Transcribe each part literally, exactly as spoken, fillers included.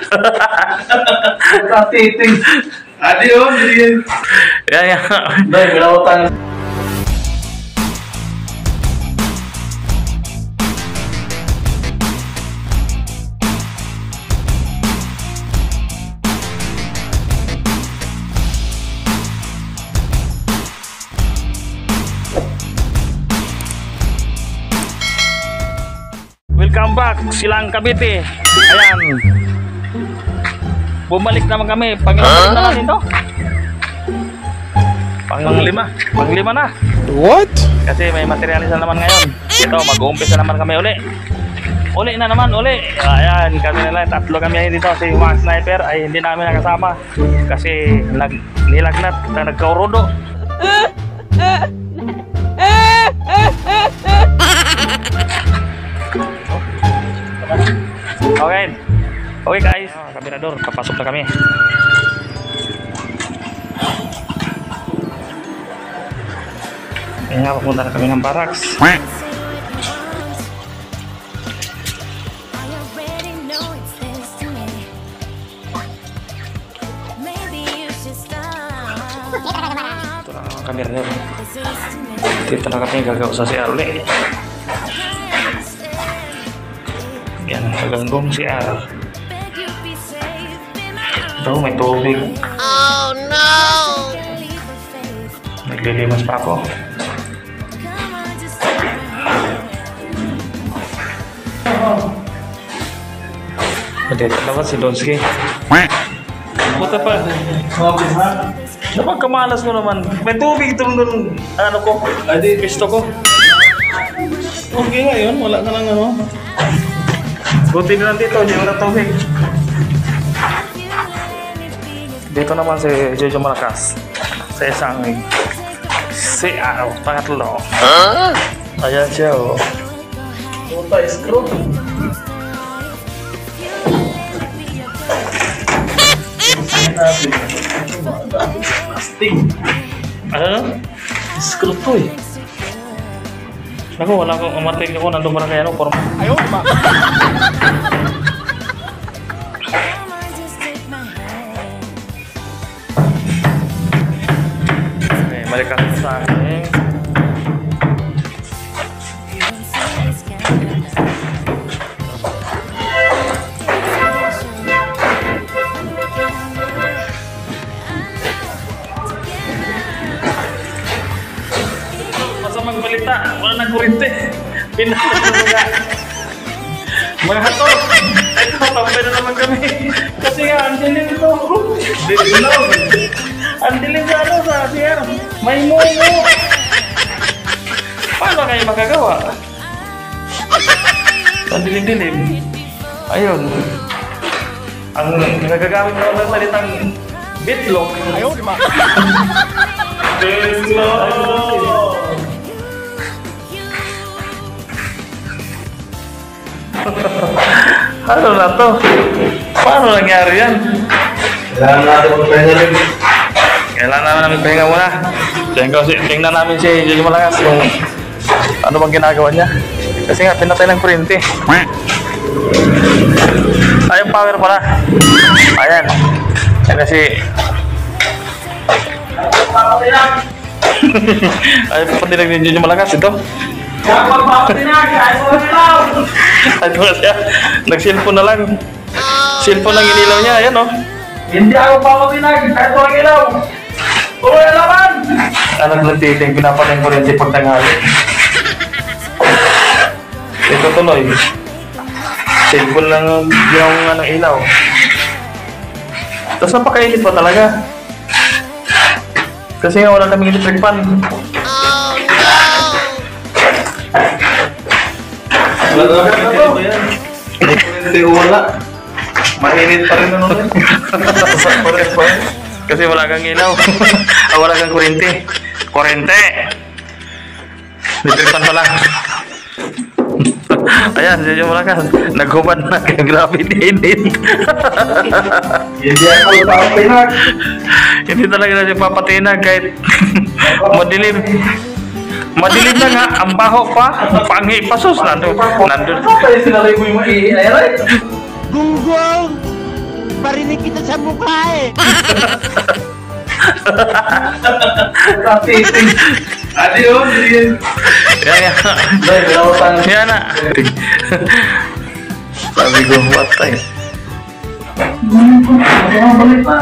Titing. Adi oh, jadi. Ya ya. Dai belautan. Welcome back Silang Cavite. Ayan. Bumalik naman kami. Pangilan naman ito. Panglima. Panglima na. What? Kasi may materialis na naman ngayon. Ito, mag-uumpisa naman kami uli. Uli na naman, uli. Ayan, kami na lang. Tatlo kami dito. Si mga sniper ay hindi namin nakasama. Kasi nag nilagnat na nagkaurodo. Okay. Okay guys, kabinador, papasok na kami. Ayan nga, papunta na kami ng barracks. Ito na mga kabinador. Dito na kami gagawa sa si Arle. Yan, naganggong si Ar. Ito, may tubig. Oh no! Naglilimas pa ako. Dito naman si Donsky. Buta pa. Dapat kamalas mo naman. May tubig itong dun, ano ko, pisto ko. Okay nga yun, wala ka lang ano. Buti na lang dito, hindi wala tubig. Dito naman si Jojo Malakas. Sa isang si Araw, pangatlo. Huh? Ayan siya oh. Puta, screw. Asting. Ano? Screw to eh. Naku, wala akong umating ako, nandun pa na kaya ano, forma. Ayaw, diba? Okay, balik ka sa akin. Masamang balita, wala nang kurente. Pinatay na mga hato. Ito, tambay na naman kami. Kasi nga, ang dilim ito. Dilim na. Ang dilim sa ano sa C R. May mungo. Paano kayo magagawa? Ang dilim-dilim. Ayun. Ang nagagamit na ng salitang bitlog. Ayaw, diba? Bitlog! Ano na to? Paano nangyari yan? Kailangan natin magpahinga rin. Kailangan namin namin pahinga muna. Tingnan, tingnan namin si Jojo Malakas kung ano bang ginagawa niya. Kasi nga, pinatay ng kuryente. Ay, yung power pala. Ayan. Yan kasi... Ay, patinig ni Jojo Malakas ito. Ay, ito siya. Nag-cellphone na lang. Cellphone lang inilaw niya. Ayan, oh. Hindi ako papapinag, kahit walang ilaw. Tuloy na naman! Anak ng titing, pinapatay ko rin si pagtanghali. Ito tuloy. Cellphone lang yung ano, ilaw. Tapos napakainit pa talaga. Kasi nga wala naming electric fan. Wala na ito. Hindi ko wala. Mainit pa rin naman. Kasi wala kang ilaw. Ah, wala kang kuryente. Kuryente! Electric fan pala. Ayan, Jojo Malakas. Naghubad na. Grabe init. Hindi ako papapinag. Hindi talaga na siya papatinag kahit madilim. Madilim na nga, ang baho pa, pangi, pasos, nandun, nandun. Ano kayo sinalay mo yung maiinay? Gunggong! Barinig kita sa mukha eh. Tapi, adi oh, jadi. Yan, yan. Dahil, nautan. Yan na. Sabi ko, patay. Balik pa.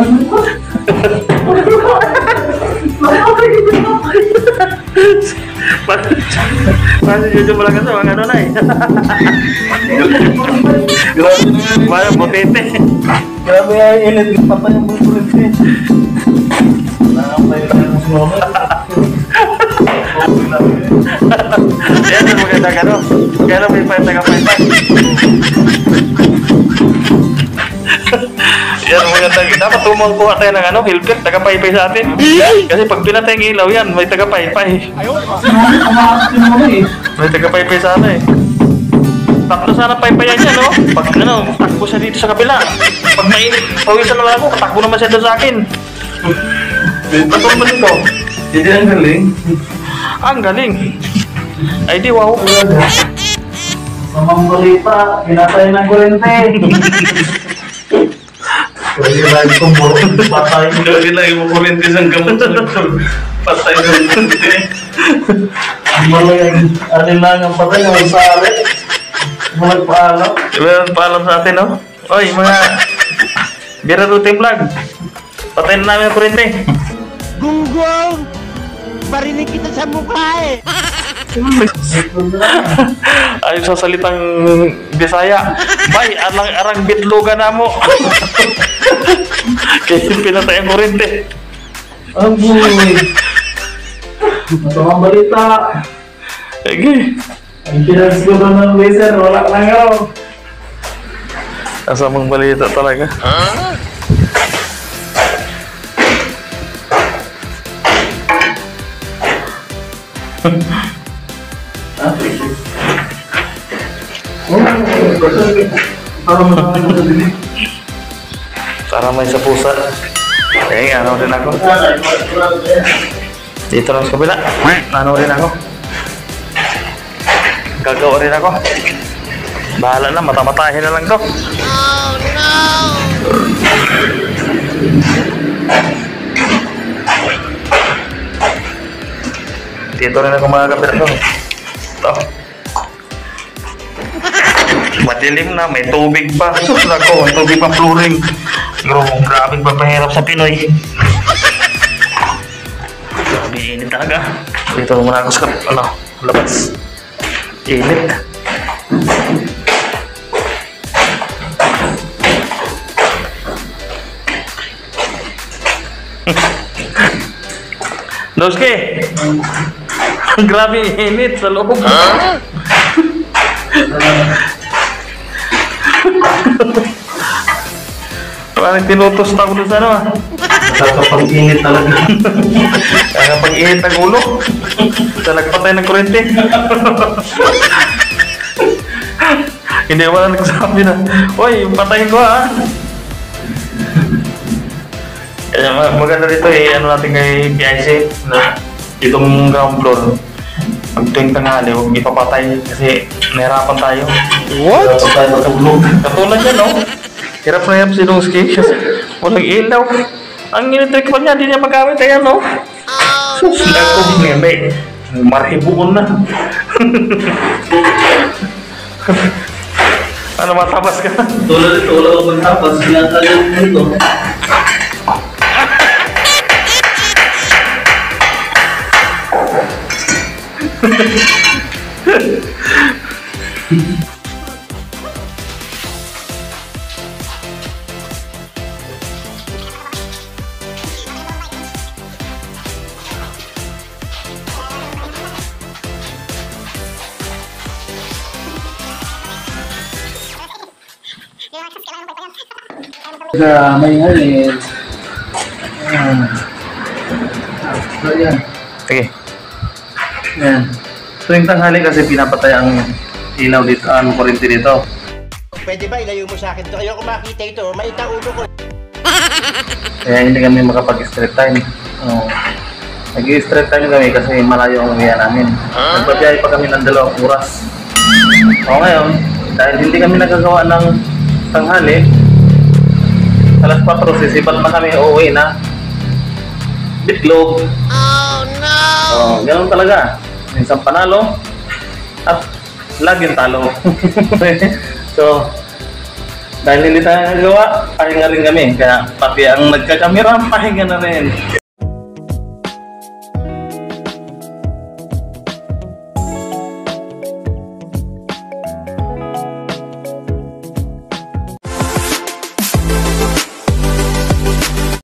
Masih jujur pala kasi mga ano na eh. Grabe naman. Mga butete. Grabe ay init. Patay yung bulbulit eh. Nakapay lang yung sumama. Yan ang maganda ka no. Kaya lang may pwede ka pwede. Yan ang maganda. Dapat tumulong tayo ng ano, helmet, taga-paypay sa atin. Kasi pag pinatay ang ilaw yan, may taga-paypay. Kumakas yung mga eh. May taga-paypay sa ano eh. Tatlo sana paypayan yan, no? Pag ano, takbo siya dito sa kabila. Pag mainit, pawisan naman ako, patakbo naman siya doon sa akin. Patulong mo dito. Jadi ang galing. Ang galing. Ay di, wow. Mamang balita, pinatay ng kurente. Lagi lagi kumpul, patay. Lagi lagi mo kurente sa gamot sa likod. Patay ng kurente. Malang yung alin lang ang patay ng sari. Malang paalam. Diba, paalam sa atin, no? Oy, mga Bira Routine Vlog. Patayin na namin ang kurente. Gunggong! Barinig kita sa mukha eh. Ayon sa salitang Bisaya, bay, alang-arang bitloga na mo. Kaya pinatay ang kurente. Ang buhay. Masamang balita. Sige. Ang pinagsiguro ng laser, wala lang ako. Kasamang balita talaga. Para may sa pusa. Eh, ano rin ako. Dito lang sa kabila. Ano rin ako. Gagawa rin ako. Bahala na, mata-matahin na lang to. Oh no! Dito rin ako mga kapit ko. Ito. Madilim na, may tubig pa. Sus nako, may tubig pa flooring. Grabe, grabing papahirap sa Pinoy. Grabe, init talaga. Dito naman ako sa ano, labas. Init. Doske! Grabe init sa loob. Huh? Parang tinutos na ako doon sa ano ah. Nakakapag-init talaga. Nakakapag-init ng ulo. Sa nagpatay ng kurente. Hindi wala nagsabi na, "Uy, patayin ko ah." Kaya maganda dito eh, ano natin kay P I C na itong ground floor. Pag tuwing tanghali, huwag ipapatay kasi nahirapan tayo. What? Tapos tayo matulog. Katulad yan, no? Hirap na hirap si Lungsky kasi walang ilaw. Ang electric fan niya, hindi niya magamit kaya, no? Sus, ako hindi. Marhibuon na. Ano, matabas ka? Tulad ito, wala akong magtapas. Sinatagal mo ito. Sa may halin. Ayan. So, yan. Sige. Yan. Tuwing tanghali kasi pinapatay ang ilaw dito, ang kurente dito. Pwede ba ilayo mo sa akin ito? Ayoko makita ito. Maita ulo ko. Kaya hindi kami makapag-straight time. Oh. Nag-straight time kami kasi malayo ang uwian namin. Nagbabiyahe pa kami ng dalawang oras. O ngayon, dahil hindi kami nagagawa ng tanghali, alas kwatro, sisipat na kami uuwi na bitlog. Oh no! Oh, ganun talaga. Minsan panalo at laging talo. So, dahil hindi tayo nagawa, pahinga rin kami. Kaya pati ang nagkakamera, pahinga na rin.